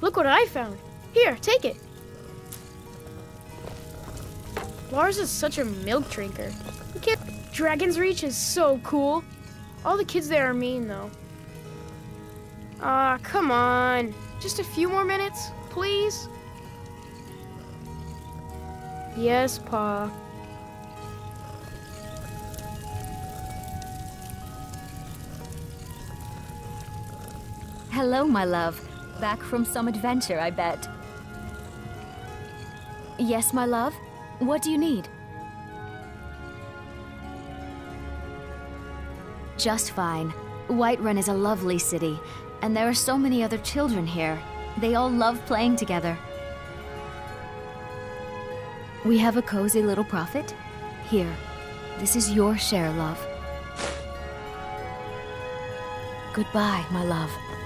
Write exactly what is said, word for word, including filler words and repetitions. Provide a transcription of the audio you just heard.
Look what I found. Here, take it. Lars is such a milk drinker. The kid Dragon's Reach is so cool. All the kids there are mean, though. Ah, come on. Just a few more minutes, please? Yes, Pa. Hello, my love. Back from some adventure, I bet. Yes, my love? What do you need? Just fine. Whiterun is a lovely city, and there are so many other children here. They all love playing together. We have a cozy little profit. Here, this is your share, love. Goodbye, my love.